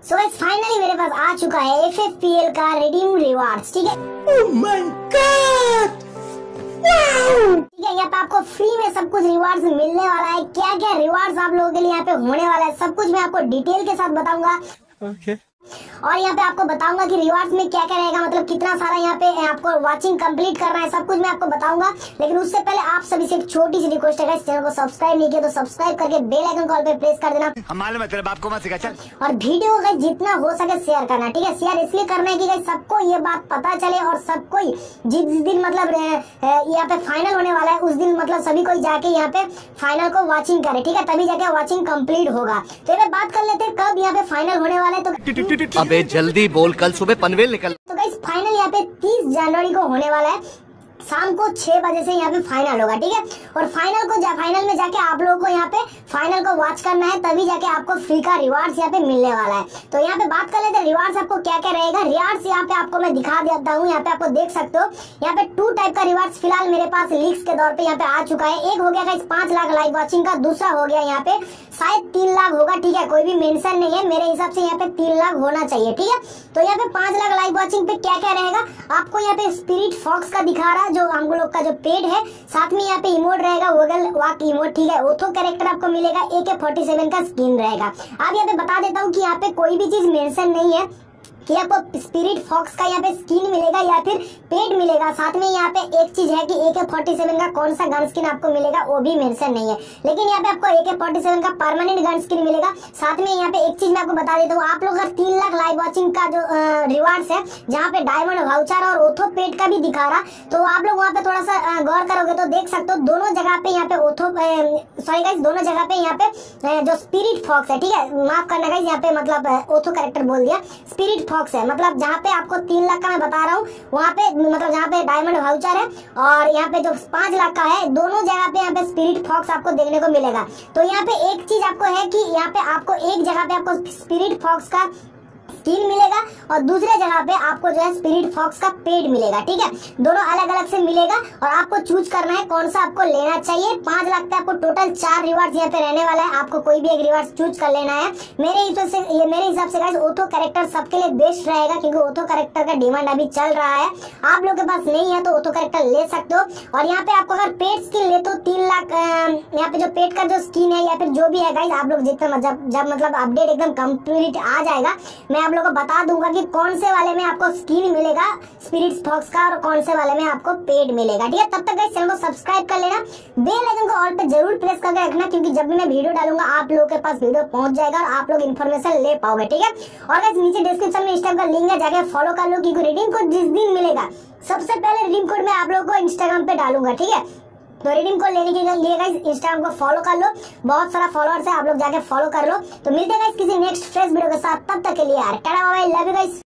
So guys finally मेरे पास आ चुका है FFPL का रिडीम रिवार्ड्स, ठीक है। Oh my God, wow! ठीक है, यहाँ पे आपको फ्री में सब कुछ रिवार्ड्स मिलने वाला है। क्या क्या रिवार्ड्स आप लोगों के लिए यहाँ पे होने वाला है सब कुछ मैं आपको डिटेल के साथ बताऊंगा। ओके। और यहाँ पे आपको बताऊंगा कि रिवार्ड्स में क्या क्या रहेगा, मतलब कितना सारा यहाँ पे आपको वाचिंग कंप्लीट करना है, सब कुछ मैं आपको बताऊंगा। लेकिन उससे पहले आप सभी से एक छोटी सी रिक्वेस्ट है, इस चैनल को सब्सक्राइब नहीं किया तो सब्सक्राइब करके बेल आइकन कॉल पे प्रेस कर देना। हमारे मतलब आपको मत सिखा चल। और वीडियो को जितना हो सके शेयर करना, ठीक है। शेयर इसलिए करना है कि सबको ये बात पता चले और सबको जिस दिन मतलब यहाँ पे फाइनल होने वाला है उस दिन मतलब सभी कोई जाके यहाँ पे फाइनल को वॉचिंग करे, ठीक है। तभी जाके वॉचिंग कंप्लीट होगा। तो ये बात कर लेते हैं कब यहाँ पे फाइनल होने वाला है। तो अबे जल्दी बोल, कल सुबह पनवेल निकल। तो गाइस फाइनल यहाँ पे 30 जनवरी को होने वाला है। शाम को 6 बजे से यहाँ पे फाइनल होगा, ठीक है। और फाइनल में जाके आप लोगों को यहाँ पे फाइनल को वॉच करना है, तभी जाके आपको फ्री का रिवार्ड्स यहाँ पे मिलने वाला है। तो यहाँ पे बात कर लेते हैं रिवार्ड्स आपको क्या क्या रहेगा। रिवार्ड्स यहाँ पे आपको मैं दिखा देता हूँ, यहाँ पे आपको देख सकते हो। यहाँ पे 2 टाइप का रिवार्ड्स फिलहाल मेरे पास लीक्स के दौर पे यहाँ पे आ चुका है। एक हो गया 5 लाख लाइव वॉचिंग का, दूसरा हो गया यहाँ पे शायद 3 लाख होगा, ठीक है। कोई भी मेंशन नहीं है, मेरे हिसाब से यहाँ पे 3 लाख होना चाहिए, ठीक है। तो यहाँ पे 5 लाख लाइव वॉचिंग पे क्या क्या रहेगा आपको यहाँ पे स्पिरिट फॉक्स का दिखा रहा है, जो हम लोग का जो पेड है। साथ में यहाँ पे इमोट रहेगा, वोगल वाक इमोट, ठीक है। ओथो कैरेक्टर आपको मिलेगा, AK-47 का स्किन रहेगा। अब यहाँ पे बता देता हूँ कि यहाँ पे कोई भी चीज मेंशन नहीं है कि आपको स्पिरिट फॉक्स का यहाँ पे स्किन मिलेगा या फिर पेड मिलेगा। साथ में यहाँ पे एक चीज है कि AK-47 का कौन सा गन स्किन आपको मिलेगा वो भी मेंशन नहीं है, लेकिन यहाँ पे आपको AK-47 का परमानेंट गन स्किन मिलेगा। साथ में यहाँ पे एक चीज मैं आपको बता देता हूँ, आप लोग अगर 3 लाख लाइव वॉचिंग का जो रिवार्ड्स है, जहाँ पे डायमंड वाउचर और ओथो पेड का भी दिखा रहा, तो आप लोग वहाँ पे थोड़ा सा गौर करोगे तो देख सकते हो दोनों जगह पे यहाँ पे सॉरी गाइस, दोनों जगह पे यहाँ पे जो स्पिरिट फॉक्स है, ठीक है। माफ करना गाइस, यहाँ पे मतलब ओथो कैरेक्टर बोल दिया, स्पिरिट फॉक्स है। मतलब जहाँ पे आपको 3 लाख का मैं बता रहा हूँ, वहाँ पे मतलब जहाँ पे डायमंड वाउचर है और यहाँ पे जो 5 लाख का है, दोनों जगह पे यहाँ पे स्पिरिट फॉक्स आपको देखने को मिलेगा। तो यहाँ पे एक चीज आपको है कि यहाँ पे आपको एक जगह पे आपको स्पिरिट फॉक्स का स्किन मिलेगा और दूसरे जगह पे आपको जो है स्पिरिट फॉक्स का पेड मिलेगा, ठीक है। दोनों अलग अलग से मिलेगा और आपको चूज करना है कौन सा आपको लेना चाहिए। 5 लाख पे आपको टोटल 4 रिवार्ड्स यहाँ पे रहने वाला है, आपको कोई भी एक रिवार्ड चूज कर लेना है। मेरे हिसाब से गाइस ओथो कैरेक्टर सबके लिए बेस्ट रहेगा, क्योंकि ओथो कैरेक्टर का डिमांड अभी चल रहा है। आप लोग के पास नहीं है तो ओथो कैरेक्टर ले सकते हो। और यहाँ पे आपको अगर पेड स्किन ले तो 3 लाख यहाँ पे जो पेड का जो स्किन है या फिर जो भी है गाइस, आप लोग जितना जब मतलब अपडेट एकदम कंप्लीट आ जाएगा, मैं आप लोगों को बता दूंगा कि कौन से वाले में आपको स्किन मिलेगा स्पिरिट फॉक्स का और कौन से वाले में आपको पेड मिलेगा, ठीक है। तब तक गाइस चैनल को सब्सक्राइब कर लेना, बेल आइकन को ऑल पे जरूर प्रेस करके रखना, क्योंकि जब भी मैं वीडियो डालूंगा आप लोगों के पास वीडियो पहुंच जाएगा और आप लोग इन्फॉर्मेशन ले पाओगे, ठीक है। और गाइस नीचे डिस्क्रिप्शन में इंस्टाग्राम का लिंक है, जाके फॉलो कर लो, क्योंकि रिडीम कोड जिस दिन मिलेगा सबसे पहले रिडीम कोड मैं आप लोगों को इंस्टाग्राम पे डालूंगा, ठीक है। तो रिडीम कोड लेने के लिए गाइस इंस्टाग्राम को फॉलो कर लो, बहुत सारा फॉलोअर्स है, आप लोग जाके फॉलो कर लो। तो मिलते हैं गाइस किसी नेक्स्ट फ्रेश वीडियो के साथ, तब तक के लिए यार tata bye bye, love you guys.